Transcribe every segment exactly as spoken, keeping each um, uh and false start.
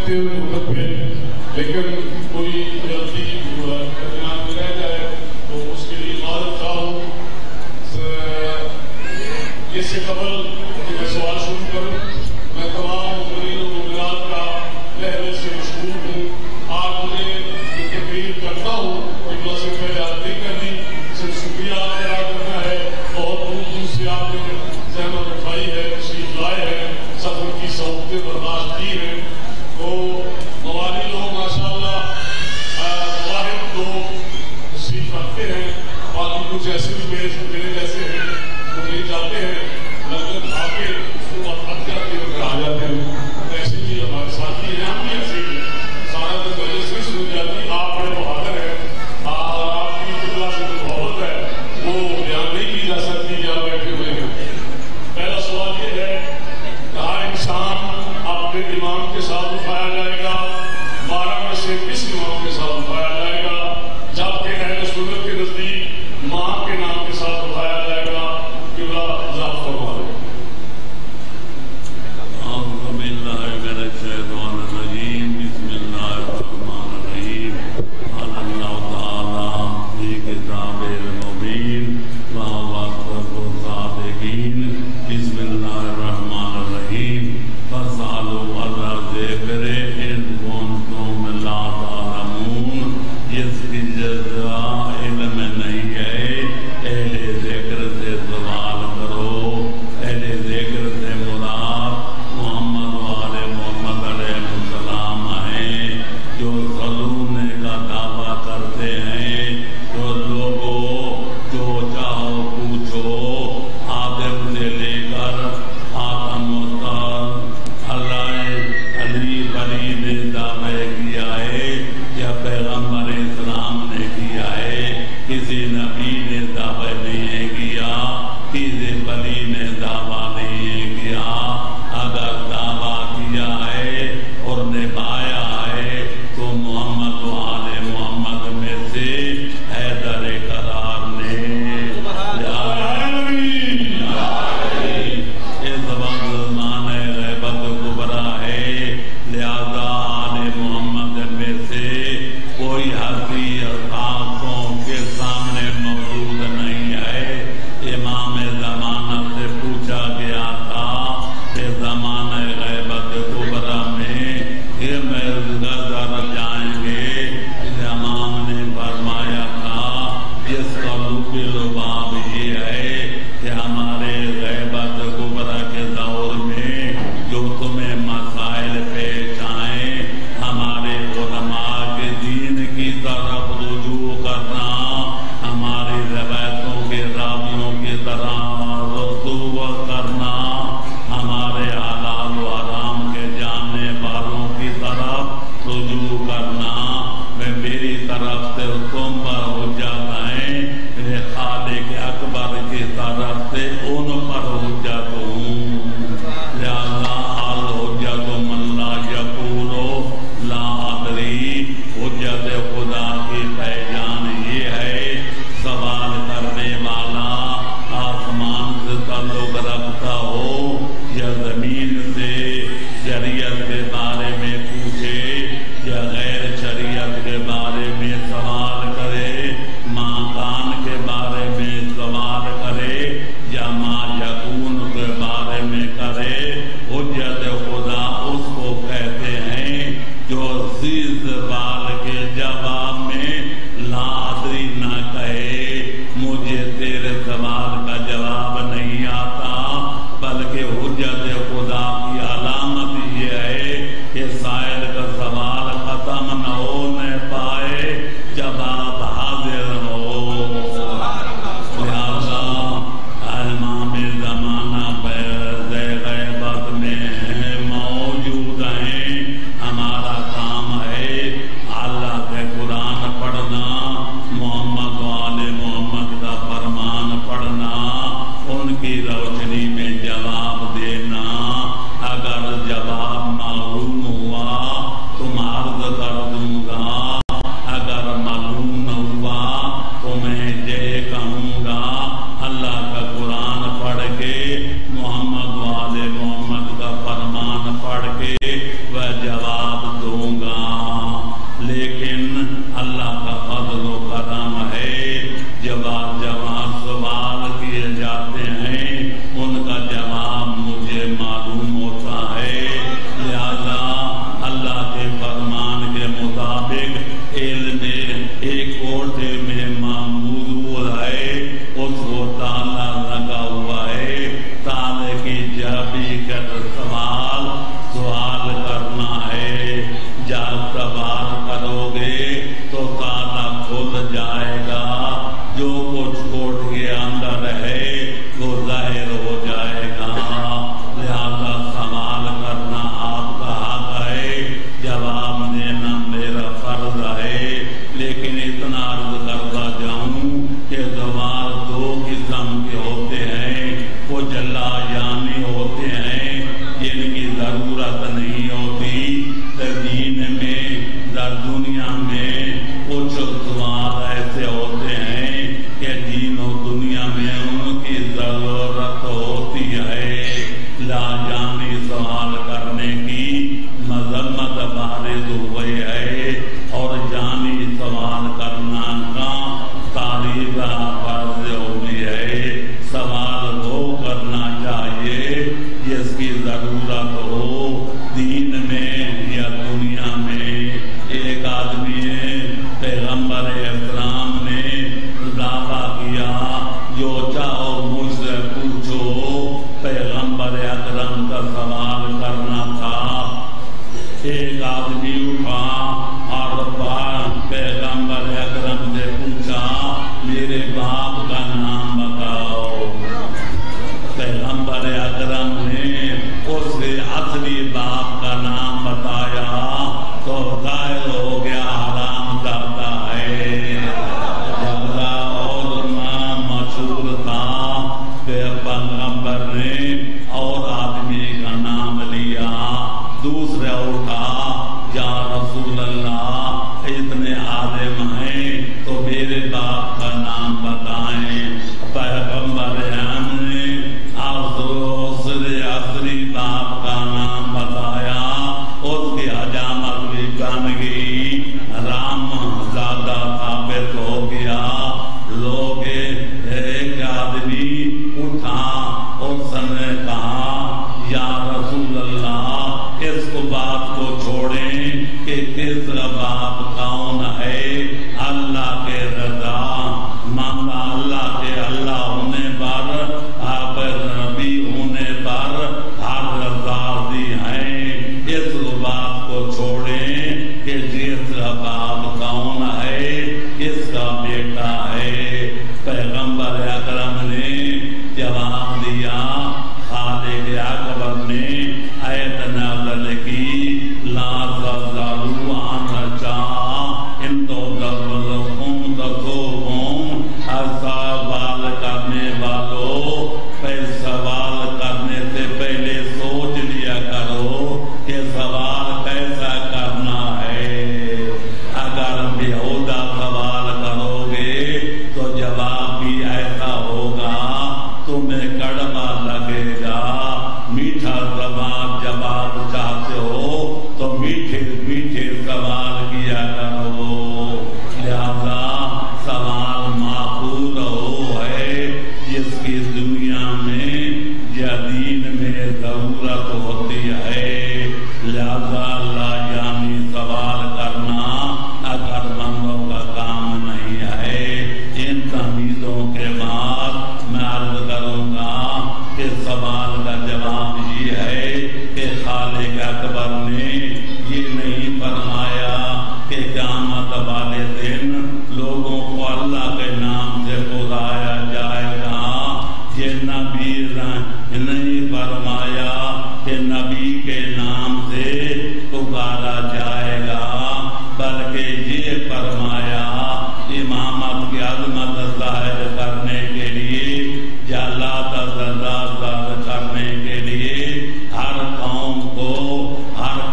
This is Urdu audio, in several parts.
سکتے ہو وقت پہ، لیکن کوئی غلطی درمیان میں رہ جائے تو اس کے لیے معذرت خواہ ہوں۔ اس سے قبل کہ میں سوال شروع کروں، میں تمام مؤمنین و مؤمنات کا پہلے سے مشکور ہوں۔ آج مجھے یہ تقریر کرتا ہوں کہ سے پہلے یاد نہیں کرنی، صرف شکریہ ادا کرنا ہے۔ بہت دور دور سے آپ نے زحمت اٹھائی ہے، تشریف لائے ہیں، سفر کی سہولتیں برداشت کی ہیں۔ تو موالی لوگ ماشاء اللہ واحد لوگ تشریف رکھتے ہیں، باقی کچھ ایسے بھی میرے جیسے ہیں جو نہیں جاتے ہیں، لگن کھا کے اس کو تھک جاتے ہیں، آ جاتے ہیں۔ ایسے بھی ہمارے ساتھی ہیں، ہم بھی ایسے ہی ہیں، سارا دن وجہ سے سن جاتی۔ آپ بڑے بہادر ہیں اور آپ کی قبلہ سے جو محبت ہے وہ بیان نہیں کی جا سکتی کہ آپ بیٹھے ہوئے ہیں۔ پہلا سوال یہ ہے کہ ہر انسان اپنے امام کے ساتھ اٹھایا جائے گا، بارہ میں سے کس امام کے ساتھ اٹھایا جائے گا؟ جبکہ اہل سنت کے نزدیک ماں کے نام کے ساتھ اٹھایا جائے گا۔ قبلہ ذات فرما دے۔ اعوذ باللہ من الشیطان الرجیم، بسم اللہ الرحمن الرحیم۔ قال اللہ تعالیٰ فی کتاب المبین وهو أصدق الصادقین، بسم اللہ الرحمن الرحیم۔ فاسألوا اہل الذکر ان کنتم لا تعلمون، جس کی جزا علم نہیں ہے اہل ذکر سے سوال کرو۔ اہل ذکر سے مراد محمد و آل محمد علیہ السلام ہیں، جو سلونے کا دعویٰ کرتے ہیں۔ جو لوگوں جو چاہو پوچھو، آدم سے لے کر آدم تک اللہ علی بلی نے دعویٰ کیا ہے یا پیغمبر اسلام نے کیا ہے، کسی نبی نے دعویٰ نہیں کیا، کسی ولی نے دعویٰ نہیں کیا۔ اگر دعویٰ کیا ہے اور نبھایا ہے تو محمد و آل محمد میں سے حیدر قرار نے۔ اس وقت معنی غیبت کبریٰ ہے، لہذا آل محمد میں سے کوئی ہستی خاصوں کے سامنے موجود نہیں ہے۔ امام زمانہ سے پوچھا گیا تھا کہ زمانہ غیبت کبریٰ میں یہ گزر جائیں گے؟ امام نے فرمایا تھا جس کا لب لباب یہ ہے کہ ہمارے غیبت کبریٰ کے دور میں جو تمہیں مسائل پیش آئیں، ہمارے علماء کے دین کی طرف رجوع کرنا، ہماری روایتوں کے راویوں کی طرح رجوع کرنا، ہمارے حلال و حرام کے جاننے والوں کی طرف رجوع کرنا۔ میں میری طرف سے تم پر حجت ہیں، میرے خالق اکبر کی طرف سے ان پر حجت ہوں۔ لہذا الحجت من لا یقول لا ادری، حجت خدا کی پہچان یہ ہے سوال کرنے والا آسمان سے تعلق رکھتا ہو یا زمین سے، شریعت کے بارے میں پوچھے یا غیر شریعت کے بارے میں سوال کرے، ماکان کے بارے میں سوال کرے یا ما یکون کے بارے میں کرے۔ حجت خدا اس کو کہتے ہیں جو اسی سوال کے جواب میں لا ادری نہ کہے، مجھے تیرے سوال کا جواب نہیں آتا، بلکہ حجت خدا کی علامت یہ ہے جب سوال کرو گے تو تالا کھل جائے گا، جو کچھ کوٹ کے اندر ہے وہ ظاہر ہو جائے گا۔ لہذا سوال کرنا آپ کا حق ہے، جواب دینا میرا فرض ہے، لیکن اتنا عرض کرتا جاؤں کہ سوال دو قسم کے ہوتے ہیں، وہ جلا جانی ہوتے ہیں جن کی ضرورت نہیں ہوتی۔ دین میں در دنیا میں کچھ سوال ایسے ہوتے ہیں کہ دین و دنیا میں ان کی ضرورت ہوتی ہے۔ لا جانی سوال کرنے کی مذمت بارز ہوئی ہے اور جانی سوال کرنا کا تعریف فرض ہوئی ہے۔ سوال وہ کرنا چاہیے جس کی ضرورت ہو، دین میں یا دنیا میں۔ ایک آدمی نے پیغمبر اسلام نے دعویٰ کیا جو چاہو مجھ سے پوچھو، پیغمبر اکرم کا سوال کرنا تھا۔ ایک آدمی اٹھا اور پیغمبر اکرم سے پوچھا میرے باپ کا نام بتاؤ۔ پیغمبر اکرم نے اس کے اصلی باپ کا نام بتایا تو ظاہر ہو گیا حرام زادہ ہے۔ جگہ اور نام مشہور تھا کہ پیغمبر نے اور آدمی کا نام لیا۔ دوسرے اٹھا یا رسول اللہ اتنے عالم ہیں تو میرے باپ کا نام بتائیں۔ پیغمبر نے اصلی باپ کا نام بتایا، اس کی حجامت بھی بن گئی، رام زادہ ثابت ہو گیا۔ لوگ ایک آدمی اٹھا اس نے کہا یا رسول اللہ اس کو بات کو چھوڑیں کہ کس باپ کون ہے، اللہ کے رضا مانگا، اللہ کے اللہ ہونے پر، آپ نبی ہونے پر ہر راضی ہیں۔ اس بات کو چھوڑیں کہ جس باپ کون ہے، کس کا بیٹا ہے۔ پیغمبر اکرم نے جواب دیا، خالق اکبر نے آیت نازل کی لا تسألوا عن شیء ان تبدوه تسؤکم۔ سوال کرنے والوں پہ سوال کرنے سے پہلے سوچ لیا کرو کہ سوال کیسا کرنا ہے۔ اگر بیہودہ سوال کرو گے تو جواب بھی ایسا ہوگا تمہیں کڑوا لگے گا۔ میٹھا سوال جواب چاہتے ہو تو میٹھے میٹھے سوال کیا کرو۔ لہذا سوال معقول ہو ہے جس کی دنیا میں یا دین میں ضرورت ہوتی ہے۔ لہذا لا جانی سوال کرنا عقل مندوں کا کام نہیں ہے۔ ان تمیزوں کے بعد میں عرض کروں گا کہ سوال کا جواب یہ ہے کہ خالق اکبر نے یہ نہیں فرمایا کہ قیامت والے دن لوگوں کو اللہ کے نام سے بلایا جائے گا۔ یہ نبی نہیں فرمایا کہ نبی کے نام سے پکارا جائے گا، بلکہ یہ فرمایا امامت کی عظمت ظاہر کرنے کے لیے، جلالت ظاہر کرنے کے لیے ہر قوم کو، ہر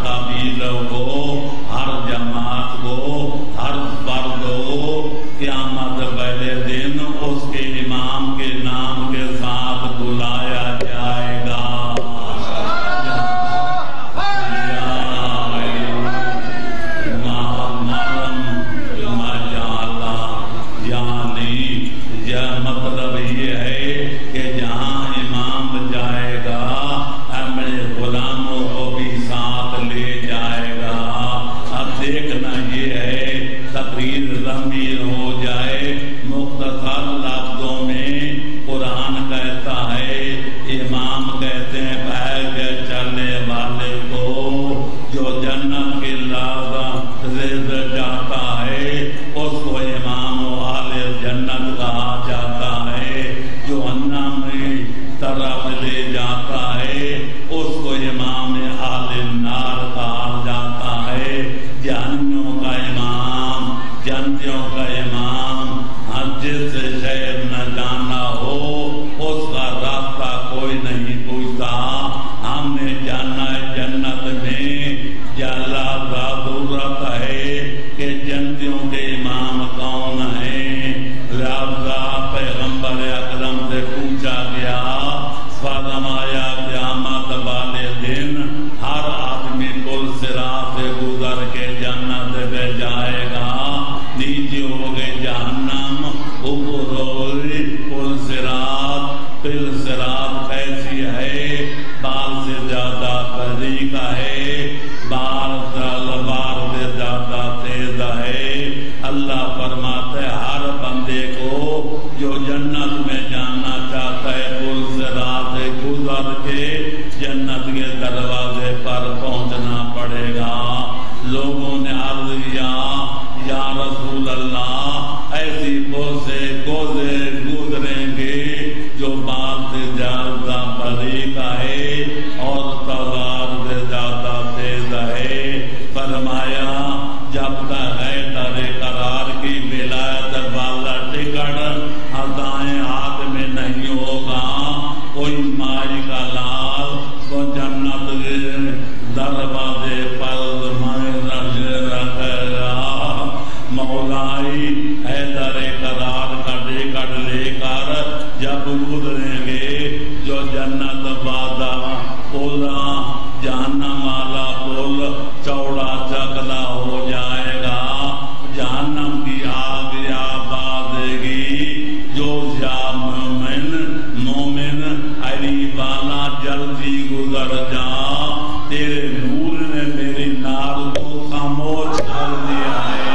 لوگوں نے عرض کیا یا رسول اللہ ایسی کوسے کوزے گزریں گے جو بال سے زیادہ باریک ہے اور تلوار سے زیادہ تیز ہے. فرمایا جب تک ہے ترے قرار کی ولایت والا ٹکٹ دائیں ہاتھ میں نہیں ہوگا کوئی مائی کا لال تو جنت کے دروازے پر رکھے گا. مولائی حیدر قرار کا ٹکٹ لے کر جب گزریں گے جو جنت وعدہ پولا جہنم والا پل چوڑا چکلا ہو جائے گا. جہنم کی آگ آباد گی جو مومن مومن ہری والا جلدی گزر جا تیرے نور نے میری نار کو خاموش کر دیا ہے.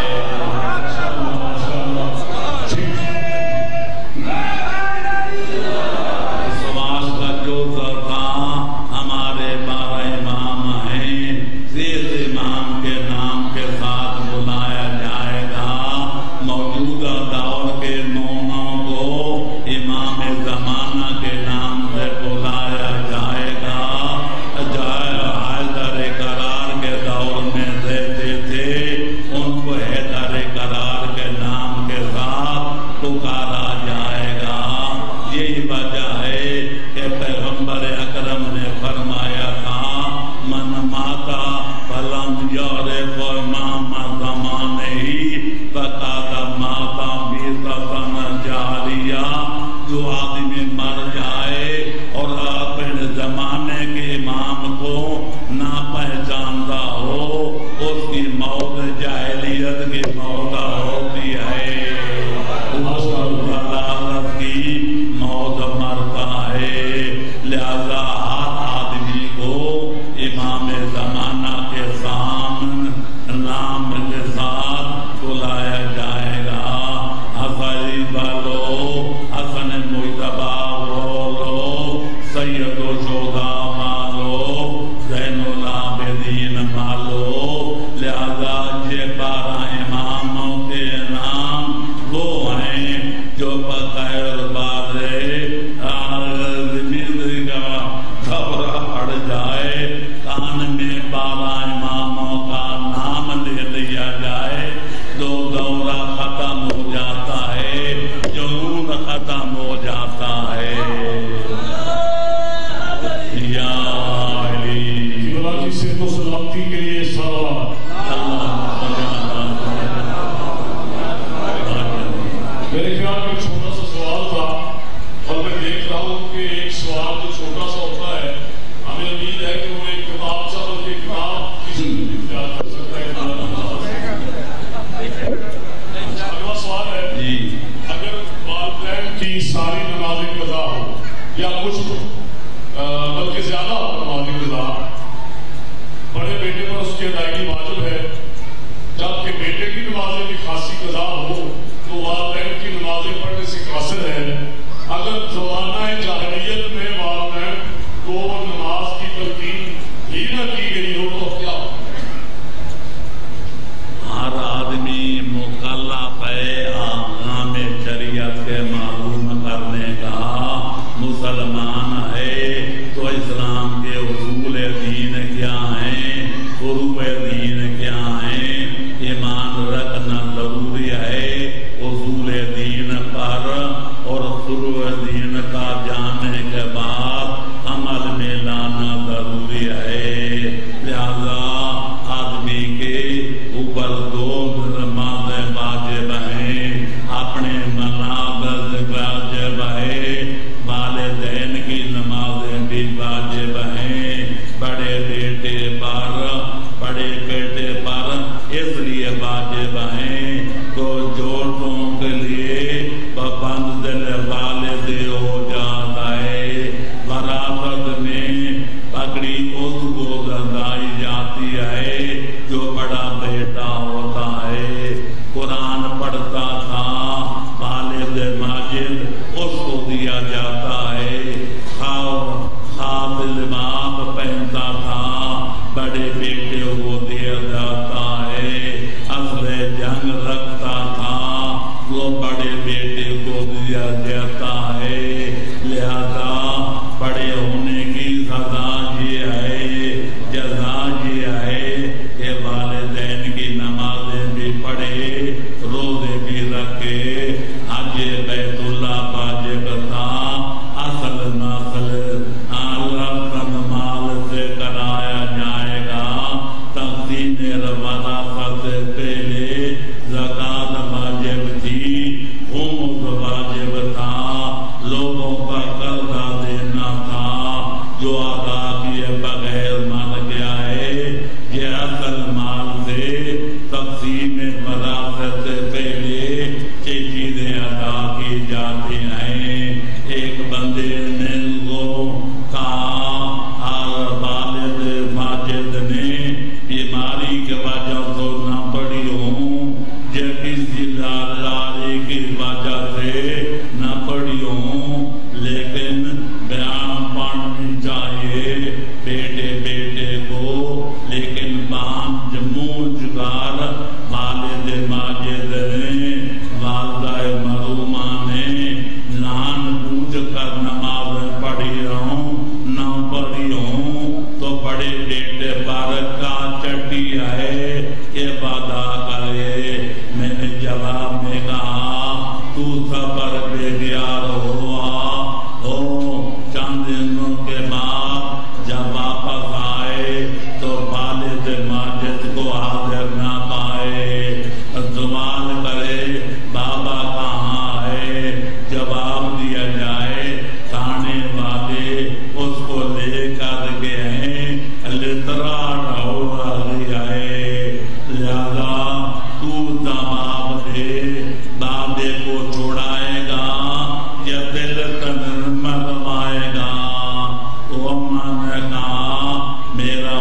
سواس کا جو تھا ہمارے بارہ امام ہیں زیر امام کے نام کے ساتھ بلایا جائے گا. موجودہ دور کے مومنوں کو امام زمانہ کے نام سے بلایا جائے گا. حیدر قرار کے دور میں رہتے تھے ان کو حیدر قرار کے نام کے ساتھ پکارا جائے گا. یہی وجہ ہے کہ پیغمبر اکرم نے فرمایا تھا من ماتا فلم یعرف امام زمانے ہی فقد ماتا بیتتن جاریہ. جو آدمی مر جائے اور اپنے زمانے کے امام کو نہ پہچانتا ہو اس کی موت جاہلیت کی موت ہوتی ہے. ضلالت کی موت مرتا ہے. لہذا ہر آدمی کو امام زمانہ کے سامنے نام کے ساتھ بلایا جائے گا. حسری بالو حسن مجتبہ بولو سید و شہداء مالو زین العابدین مالو. لہذا یہ بارہ اماموں کے نام وہ ہیں جو بغیر بارے زمین کا گھبرا پڑ جائے کان میں بارہ اماموں کا نام لے لیا جائے تو دورہ ختم ہو جاتا ہے جنون ختم ہو جاتا ہے. یا علی اللہ کی صحت و سلامتی کے لیے صلوات. میرے خیال میں چھوٹا سا سوال تھا اور میں دیکھ رہا ہوں کہ ایک سوال جو چھوٹا سا ہوتا ہے ہمیں امید ہے کہ وہ ایک کتاب سا بلکہ کتاب کسی بھی اختیار کر سکتا ہے. اگلا سوال ہے اگر والدین کی ساری نمازیں قضا ہو یا کچھ بلکہ زیادہ ہو نمازیں قضا بڑے بیٹے پر اس کی ادائیگی واجب ہے جبکہ بیٹے کی نمازیں بھی خاصی قضا ہو تو والدین کی نمازیں پڑھنے سے قاصر ہے. اگر زمانہ جاہلیت میں والدین کو نماز کی تلقین ہی نہ کی گئی ہو تو کیا ہو؟ ہر آدمی مکلف ہے احکام شریعت کے معلوم کرنے کا. مسلمان ہے تو اسلام کے اصول دین کیا ہیں فروع دین کیا ہیں ایمان رکھنا ضروری ہے اصول دین پر اور فروع دین کا جاننے کے بعد عمل میں لانا ضروری ہے. لہذا آدمی کے اوپر دو نمازیں واجب ہیں اپنے منابر واجب ہے والدین کی نمازیں بھی واجب ہیں بڑے بیٹے پر بڑے بیٹے پر اس لیے واجب ہیں تو جوڑوں کے لیے پابند دل والد ہو جاتا ہے. وراثت میں پکڑی اس کو گردائی جاتی ہے جو بڑا بیٹا ہوتا ہے. قرآن پڑھتا تھا والد ماجد اس کو دیا جاتا ہے. خواب لباس پہنتا تھا بڑے بیٹے کو دیا جاتا رنگ رکھتا تھا وہ بڑے بیٹے کو دیا جاتا ہے، لہذا بڑے ہونے کی سزا یہ ہے، جزا یہ ہے کہ والدین کی نمازیں بھی پڑھے، روزے بھی رکھے، حج بیت اللہ واجب تھا، اصل نسل رسم مال سے کرایا جائے گا، تقسیم وراثت سے پہلے زکات واجب تھی، خمس واجب تھا، لوگوں کا قرضہ دینا تھا جو ادا کیے بغیر مر گیا ہے، یہ اصل مال سے تقسیم وراثت سے پہلے یہ چیزیں ادا کی جاتی ہیں۔ ایک بندے نے وہ کہا اور والد ماجد نے بیماری کی وجہ سے نہ پڑی ہوں یا کسی لالاری کی وجہ سے نہ پڑی ہوں، لیکن بیان پڑھنی چاہیے بیٹے بیٹے کو، لیکن پانچ منہ گار والد ماجد نے والدہ مرحومہ نے لان پوچھ کر نماز پڑھی ہوں نہ پڑھی ہوں تو بڑے بیٹے پر کا چٹی ہے کہ وعدہ کرے۔ میں نے جواب میں کہا تو سفر پہ گیا ہوا ہو، چند دنوں کے بعد جب واپس آئے تو والد ماجد کو حاضر نہ پائے، سوال کرے بابا کہاں ہے، جواب دیا جائے تھانے والے اس کو لے کر گئے، لترا ڈھول ہے، لہذا تو جواب دے بابے کو چھوڑائے گا یا دل تن مروائے گا؟ تو میں نے کہا میرا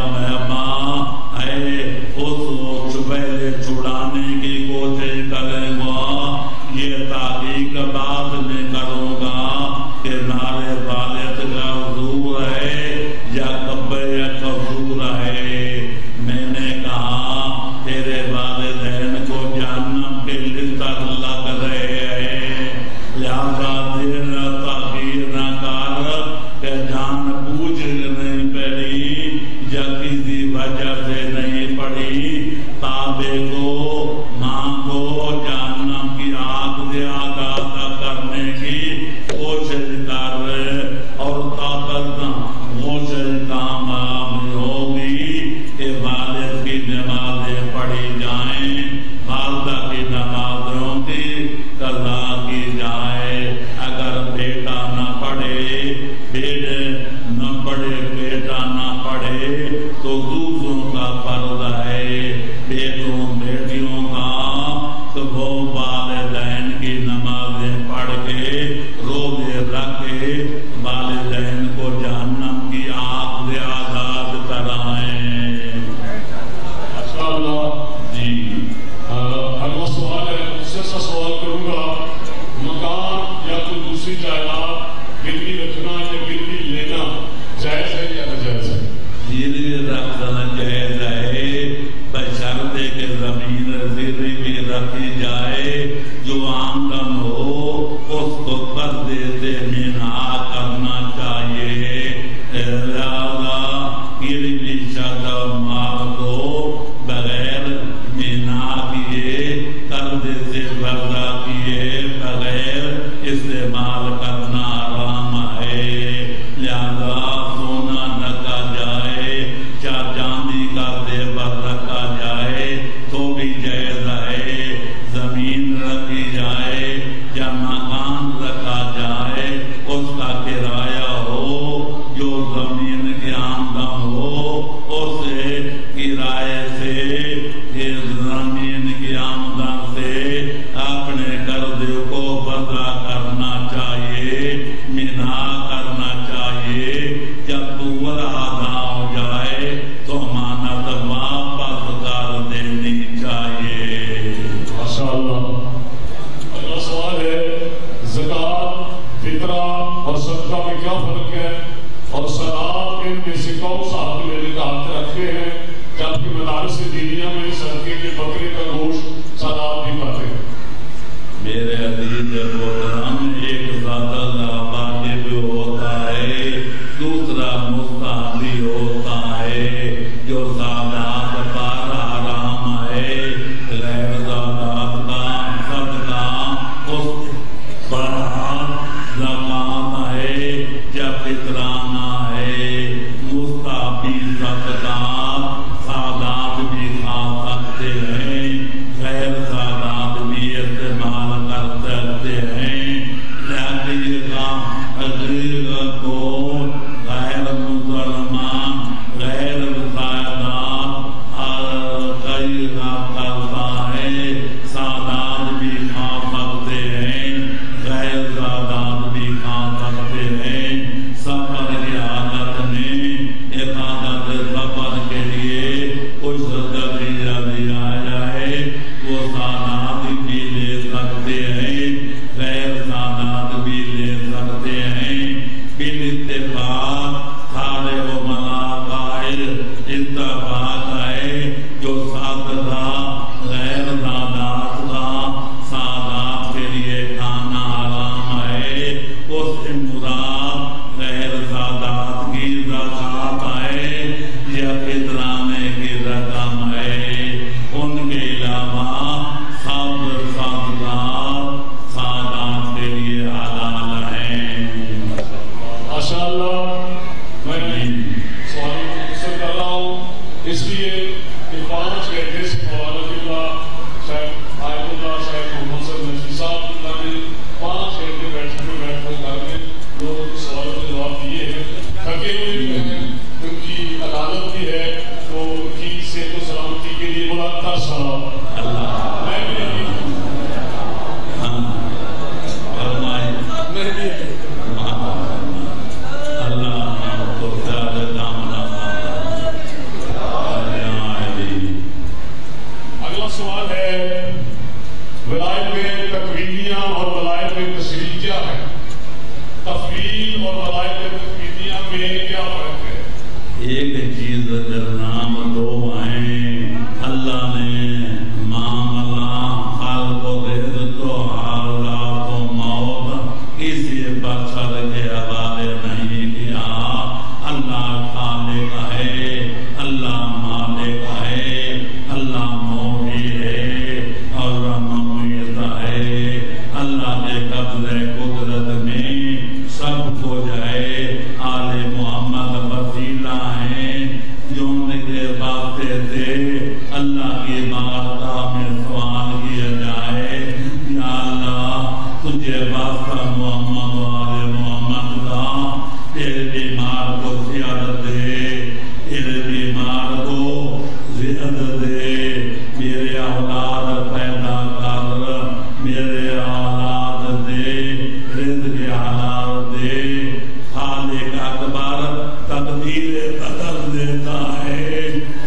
مہمان ہے، اس وقت پہلے چھڑانے کی کوشش کریں گا، یہ تحقیق بعد میں کروں گا کہ نارے والد کا حضور ہے یا کبے قصور ہے۔ میں نے کہا تیرے والدین کو جہنم کے لطر لگ رہے ہیں، لہذا دیر تاخیر نہ کر کہ جان بوجھ نہیں پڑی یا کسی وجہ سے نہیں پڑی، تابے کو مانگو جہنم کی آگ سے آگاہ کرنے کی کوشش کر، اور طاقت کوشش کامیاب ہوگی کہ والد کی نمازیں پڑھی جائیں، والدہ کی نمازوں کی قضا کی جائے۔ اگر بیٹا نہ پڑھے، بیٹے نہ پڑھے، بیٹا نہ پڑھے تو دوسروں کا فرض ہے، بیٹوں بیٹیوں کا، تو وہ والدین کی نمازیں پڑھ کے روزے رکھے، والدین کو جہنم کی آگ سے آزاد کرائیں۔ جی اگلا سوال ہے، اس سے سوال کروں گا، مکان یا کوئی دوسری جائیداد گروی رکھنا یا گروی لینا جائز ہے یا ناجائز ہے؟ گروی رکھنا جائز ہے، بشرطے کہ زمین گروی بھی رکھی جائے، جو آمدن ہو اس کو قرضے سے منع کرنا چاہیے، لہذا گروی شدہ مال کو بغیر منع کیے، قرضے سے وعدہ کیے بغیر استعمال کرنا حرام ہے، لہذا سونا رکھا جائے یا چاندی کا زیور رکھا جائے تو بھی جائز ہے، زمین رکھی جائے یا مکان رکھا جائے، اس کا کرایہ ہو، جو زمین کی آمدن ہو اسے کرائے سے، زمین کی آمدن سے اپنے قرضے کو وضع کرنا چاہیے، منع کرنا چاہیے، جب پورا ادا ہو جائے تو امانت واپس کر دینی چاہیے۔ ماشاءاللہ۔ اگلا سوال ہے، زکوٰۃ، فطرہ اور صدقہ میں کیا فرق ہے، اور سلاد ان میں سے کون سا حق لینے کا حق رکھتے ہیں، جبکہ مدارس دینیہ میں صدقے کے بکرے کا گوشت سادات بھی پڑھتے ہیں۔ میرے عزیز محترم، ایک ذات اللہ واجب ہوتا ہے، دوسرا مستحب ہوتا ہے۔ جو سادات پر حرام ہے، غیر سادات کا صدقہ اس پر زکات ہے یا فطرانہ ہے۔ مستحبی صدقات سادات بھی کھا سکتے ہیں، غیر سادات بھی استعمال کر سکتے ہیں، لیکن یہ کام غیر کو غیر مسلمان غیر سادات غیر کرتا ہے۔ سادات بھی کھا سکتے ہیں، غیر سادات بھی کھا سکتے ہیں۔ سفر کی حالت میں عبادت سفر کے لیے کچھ ذریعہ دیا جائے، وہ سادات بھی لے سکتے ہیں، غیر سادات بھی لے سکتے ہیں۔ بالاتفاق سارے علماء قائل اتفاق ہے، جو صدقہ غیر سادات کا سادات کے لیے کھانا حرام ہے، اس سے مراد غیر سادات کی زکات ہے یا فطرانے کی رقم ہے۔ ان کے علاوہ سب صدقات سادات کے لیے حلال ہیں۔ ماشاء اللہ، میں سوال مختصر کر رہا ہوں اس لیے کہ پانچ گھنٹے سے مولانا اللہ صاحب آیت اللہ صاحب محمد صاحب نجی صاحب اللہ نے پانچ گھنٹے بیٹھ کے بیٹھ کر گھر میں لوگوں کے سوالوں کے جواب دیے ہیں، تھکے ہوئے ہیں، ان کی عدالت بھی ہے، تو ان کی صحت و سلامتی کے لیے بڑا ترس رہا میں بھی میں بھی اگلا سوال ہے، ولایت میں تقویمیہ اور ولایت میں تشریح کیا ہے؟ تفویض اور ولایت میں تقویمیہ میں کیا فرق ہے؟ ایک چیز اگر نام دو ہیں، اللہ نے معاملہ خلق و رزق و حالات و موت کسی بشر کے حوالے نہیں کیا۔ اللہ خالق ہے، اللہ مالک ہے، اللہ مولی ہے اور ممیت ہے۔ اللہ کے قبضے قدرت میں سب کچھ ہے۔ آل محمد وسیلہ ہیں جو ان کے واسطے سے اللہ کی بارگاہ میں سوال کیا جائے، یا اللہ تجھے واسطہ محمد و آل محمد کا، تیرے بیمار کو صحت دے، تیرے بیمار کو صحت دے، میرے اولاد پیدا کر، میرے اولاد دے، رزق حلال دے۔ خالق اکبر تقدیر قدر دیتا ہے۔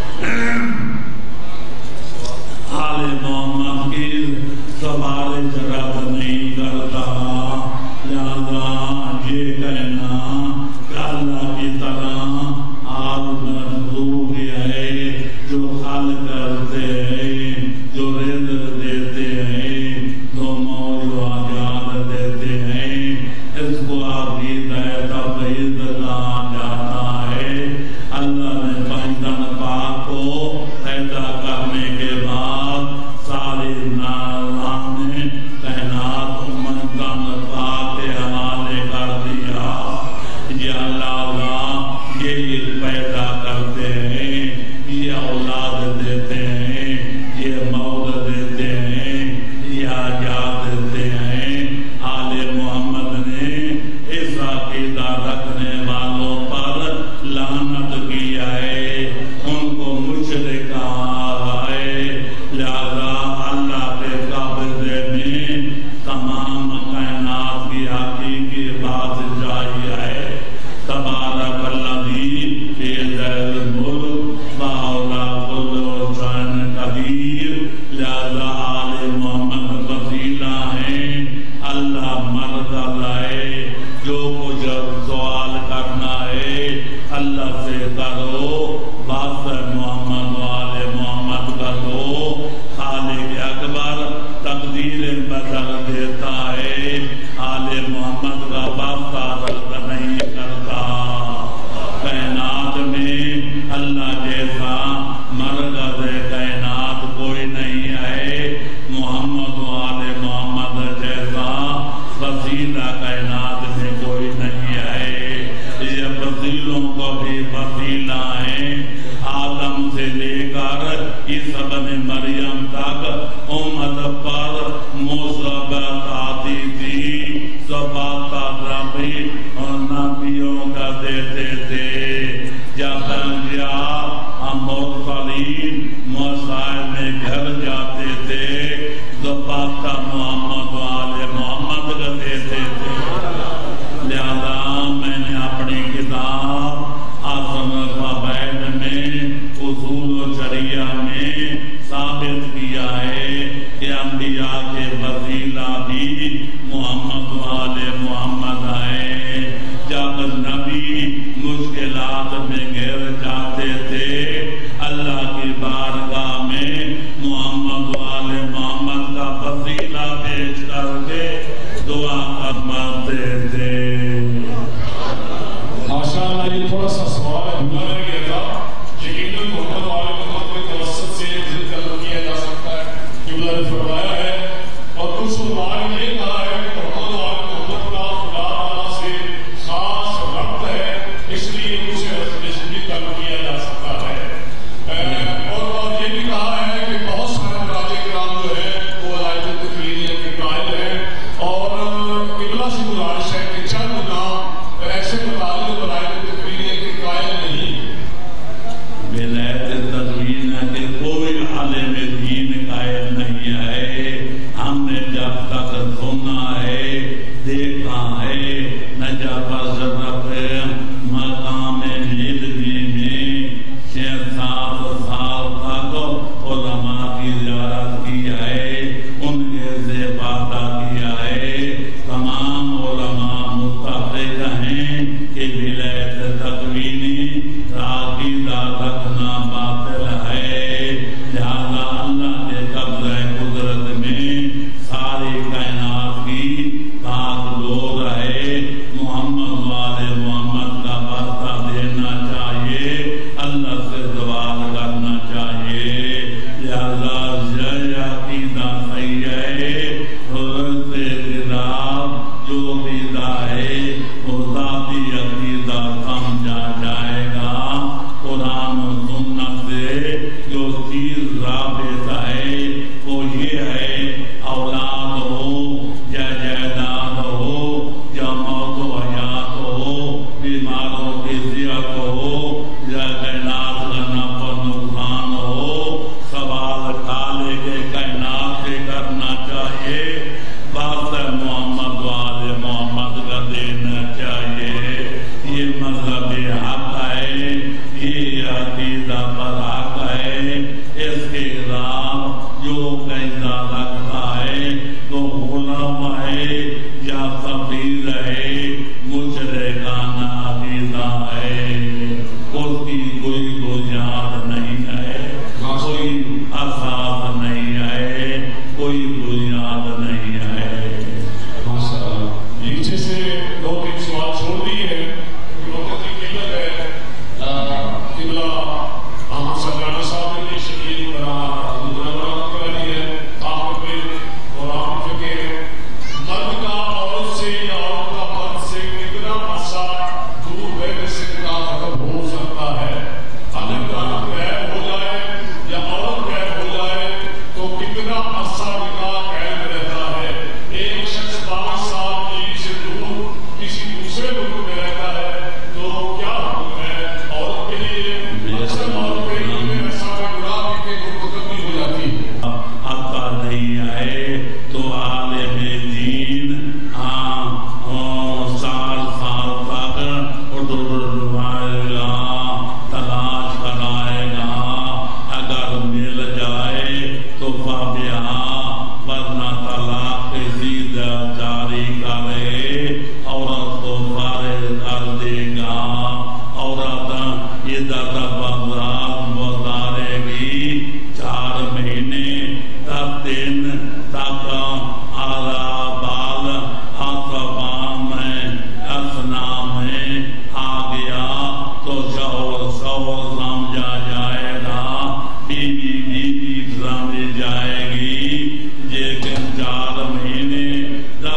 آل محمد کی سفارش رد نہیں کرتا، لہذا یہ کہنا کہ اللہ کی طرح آل مخلوق ہے جو خلق کرتے ہیں، جو رزق دیتے ہیں، جو موت و حیات دیتے ہیں، اس کو عقیدہ توحید کہا جاتا ہے۔ اللہ نے بندن پاک کو پیدا کرنے کے بعد ساری نازانے کائنات بندن پاک کے حوالے کر دیا۔ یہ اللہ یہ پیدا کرتے ہیں، یہ اولاد دیتے ہیں، یہ موت دیتے ہیں، یہ حیات دیتے ہیں۔ آل محمد نے اس عقیدہ رکھنے والوں پر لعنت کیا ہے، ان کو مشرک کہا ہے۔ لہذا اللہ کے قبضے میں تمام کائنات کی حقیقی بادشاہی ہے۔ تبارک الذی فی ذی الملک وَأَوْلَى كُلُّ شَيْءٍ لے کر عیسیٰ بن مریم تک امت پر مثبت آتی تھی، زبات ربی اور نبیوں کا دیتے تھے۔ جب انبیاء مرسلین مسائل میں گھر جاتے تھے، زبات محمد والے محمد کا دیتے تھے۔ لہذا میں نے اپنی کتاب اعظم الفوائد میں اصول و شریعہ میں ثابت کیا ہے کہ انبیاء کے وسیلہ بھی محمد والے محمد ہیں۔ جب نبی مشکلات میں گر جاتے تھے، اللہ کی بارگاہ میں محمد والے محمد کا وسیلہ پیش کر کے دعا فرماتے تھے۔ ماشاءاللہ، یہ تھوڑا سا سوال ہے، بھولا رہ گیا تھا۔ یقیناً محمد والے محمد کے توسط سے ذکر کیا جا سکتا ہے، قبلہ نے فرمایا ہے، اور کچھ علماء نے یہ کہا ہے کہ محمد والے محمد کا خدا تعالیٰ سے خاص ربط ہے، اس لیے اسے ذکر کیا جا سکتا ہے۔ اور یہ بھی کہا ہے کہ بہت سارے مراجع کرام جو ہیں وہ ولایت تقلیدیہ کے قائل ہیں، اور قبلہ سے گزارش ہے کہ چند نام ایسے مطالب ولایت تقلیدیہ کے قائل نہیں۔ ولایت تقلیدیہ کے کوئی عالم دین قائل نہیں ہے۔ ہم نے جب تک سنا ہے، دیکھا ہے، نجف شرف مقام ہندوی میں چھ سات سال تک علماء کی زیارت کی ہے، ان کے سے باتہ کیا ہے۔ تمام علماء متفق ہیں کہ ولایت تقوینی عقیدہ رکھنا باطل ہے۔ لہذا اللہ کے قبضہ قدرت میں ساری کائنات کی پاک دور ہے۔ محمد والے محمد کا واسطہ دینا چاہیے، اللہ سے سوال کرنا چاہیے۔ لہذا یہ عقیدہ صحیح ہے، حضرت خلاف جو عقیدہ ہے وہ ذاتی عقیدہ سمجھا جائے گا۔ قرآن و سنت سے جو چیز ثابت ہے وہ یہ ہے، اولاد ہو یا جائیداد ہو یا موت و حیات ہو، بیماروں کی صحت ہو یا کائنات کا نفع و نقصان ہو، سوال خالق کے کائنات سے کرنا چاہیے، واسطہ محمد والے محمد کا دینا چاہیے۔ یہ مذہب حق ہے، یہ عقیدہ پر حق ہے۔ اس کے خلاف جو قاعدہ رکھتا ہے تو غلام ہے یا تبدیل ہے، مشرکانہ عقیدہ ہے، اس کی کوئی بنیاد نہیں ہے، کوئی اساس نہیں ہے، کوئی بنیاد نہیں ہے۔ ماشاءاللہ، نیچے سے دو تین سوال چھوڑ دیے ہیں، وقت کی قلت ہے۔ قبلہ احمد سرگانہ صاحب نے شکیل بنا حضور کر دی ہے، آپ پہ اور آپ کے مرد کا عورت سے یا عورت کا مرد سے کتنا عرصہ دور رہنے سے نکاح ختم ہو سکتا ہے؟ اگر مرد غائب ہو جائے یا عورت غائب ہو جائے تو کتنا عرصہ نکاح قائم رہتا ہے؟ ایک شخص پانچ سال بیوی سے دور کسی دوسرے ملک میں رہتا ہے تو کیا حکم ہے؟ عورت کے لیے اکثر عورت کے لیے ایسا گناہ کے مرتکب ہو جاتی ہے۔ عطا نہیں ہے تو عالم دین ہاں سال سال تک ڈھونڈوائے گا، تلاش کرائے گا، اگر مل جائے تو فبہا، ورنہ طلاق سیدھا جاری کرے، عورت کو فارغ کر دے گا۔ عورت عدت برداشت گزارے گی، چار مہینے دس دن تک آرا بال اصفا میں اسنا میں آ گیا تو شوہر شوہر سمجھا جائے گا، بیوی بیوی سمجھ جائے گی۔ لیکن چار مہینے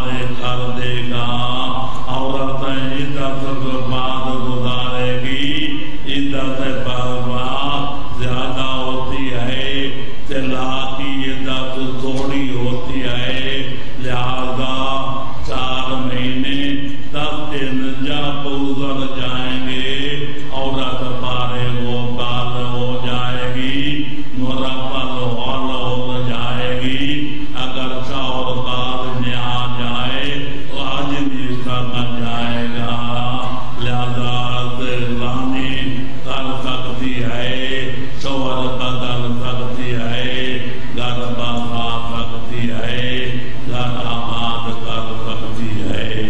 والے کر دے گا. عورتیں عدت کے بعد گزارے گی. عدت برباد زیادہ ہوتی ہے، طلاق کی عدت تھوڑی ہوتی ہے. لہذا چار مہینے دس دن جب گزر جائیں گے عورت فارغ و بال ہو جائے گی، مربل حل ہو جائے گی. اگر چور بعد میں آ جائے تو آجمی سمجھ جائے گا. لہذا زانی کر سکتی ہے، شوہر بدل سکتی ہے، گھر بسا سکتی ہے، گھر آباد کر سکتی ہے.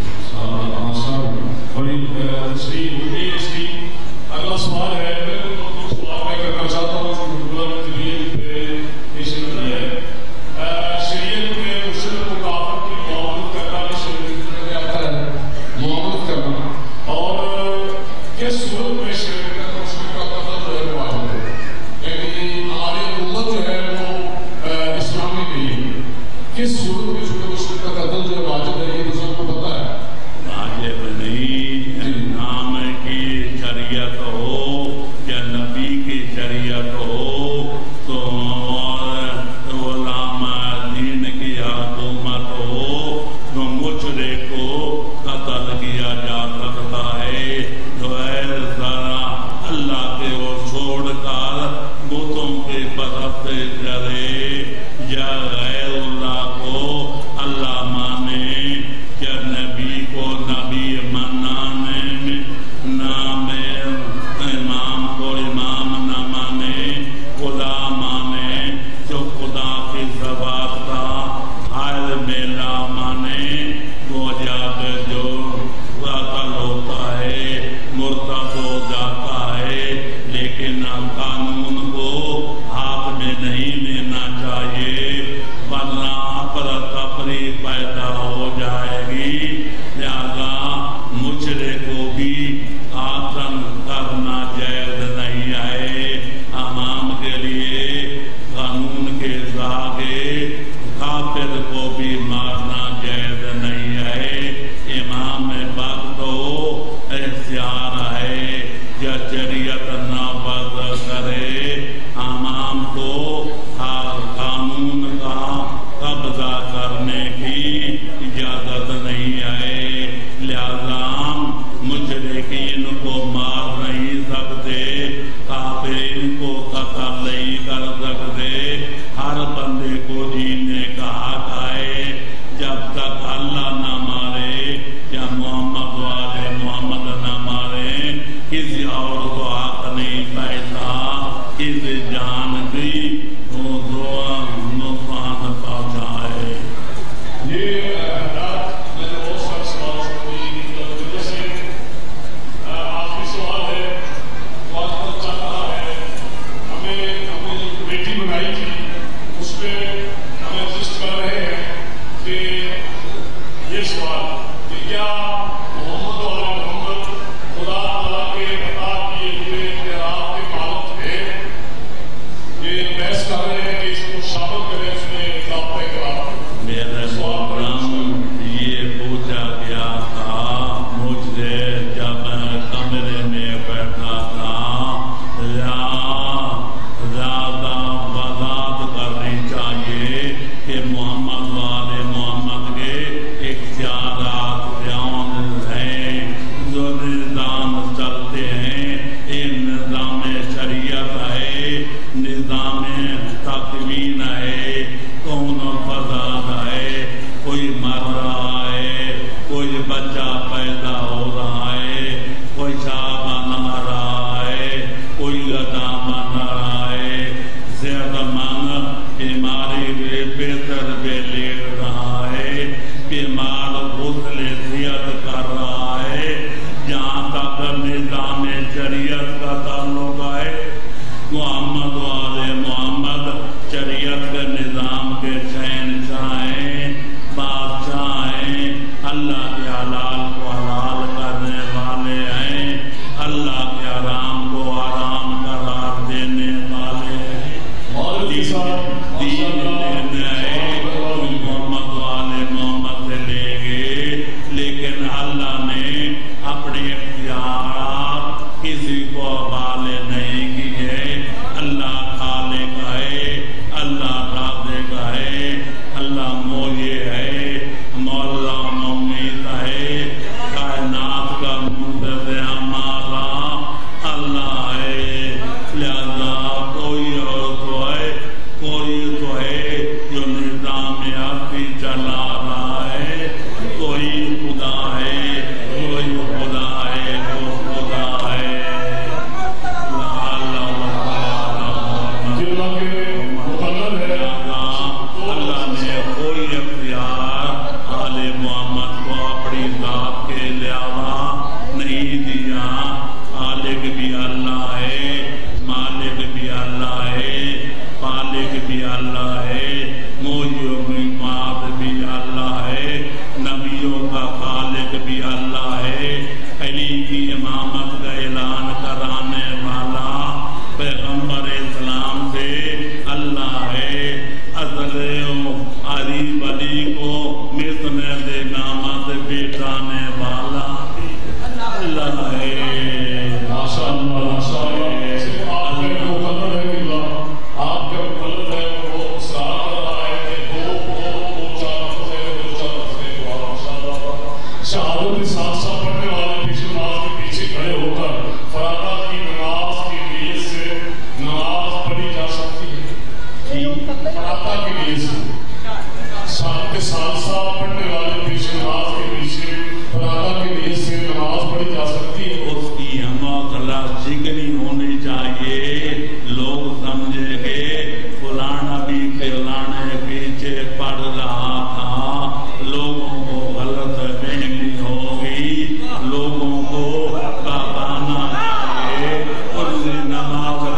بڑی صحیح ہوئی اس کی. اگلا سوال ہے، سوال میں کرنا چاہتا ہوں شریعت میں مشرک و کافر کی معاملت کرنا بھی شریعت میں آتا ہے، معاملت کرنا، اور کس صورت میں شریعت میں مشرک کا قتل جو ہے واجب ہے. لیکن ہماری امت جو ہے وہ اسلامی نہیں ہے. کس صورت میں چونکہ مشرک کا قتل جو ہے واجب ہے، یہ سب کو پتہ ہے؟ واجب نہیں، نام کی شریعت ہو یا نبی کی شریعت ہو تو علماء دین کی حکومت ہو تو مشرک کو قتل کیا جا سکتا ہے. جو ہے ذرا اللہ کے وہ چھوڑ کر بتوں کے پرست کرے یا غیر اللہ کو اللہ مانے یا نبی کو نبی منانے میں نام امام کو امام نہ مانے، خدا مانے جو خدا کی ذات کا حال میلا مانے، وہ جا کے جو قتل ہوتا ہے مرتد ہو جاتا ہے. لیکن قانون کو ہاتھ میں نہیں لینا چاہیے ورنہ افراتفری پیدا ہو جائے گی. لہذا مشرک کو بھی قتل کرنا جائز نہیں ہے. امام کے لیے قانون کے آگے کافر کو بھی مارنا جائز نہیں ہے. امام وقت ہو اختیار ہے یا شریعت نافذ کرے، امام کو ہر قانون کا قبضہ کرنے کی اجازت نہیں ہے. لہذا ہم مشرکین کو مار نہیں سکتے، کافرین کو قتل نہیں کر سکتے. ہر بندے کو جینے کا حق ہے جب تک اللہ نہ مارے یا محمد والے محمد نہ مارے. کسی اور کو حق نہیں پیدا کسی جان کی نقصان پہنچائے. یہ حضرات میں نے بہت سارے سوال سنی، جیسے آخری سوال ہے، وہ آج چاہتا ہے ہمیں اپنی جو کمیٹی بنائی تھی اس پہ ہم ایڈجسٹ کر رہے ہیں کہ یہ سوال کہ کیا محمد والے محمد خدا تعالیٰ کے عطا کیے ہوئے اختیارات کے مالک ہے. یہ بحث کر رہے ہیں کہ اس کو شامل کریں اس میں ضابطۂ اقرار. میرے محترم یہ پوچھا گیا تھا مجھ سے جب میں کمرے میں بیٹھا تھا، زیادہ وضاحت کرنی چاہیے کہ محمد والے محمد کے اختیارات بیان ہیں، جو نظام چلتے ہیں. یہ نظام شریعت ہے، نظام تقوین ہے، کون فساد ہے. کوئی مر رہا ہے، کوئی بچہ پیدا ہو رہا ہے، کوئی شاہ بن رہا ہے، کوئی گدا بن رہا ہے، صحت مند بیماری میں بہتر بھی لے رہا ہے، بیمار غسل صحت کر رہا ہے. جہاں تک نظام شریعت کا تعلق ہے، محمد والے محمد شریعت کے نظام کے شہنشاہ ہیں، بادشاہ ہیں، اللہ کے حلال کو حلال کرنے والے ہیں، اللہ کے حرام کو حرام قرار دینے والے ہیں. دین لینے آئے محمد والے محمد سے معذرت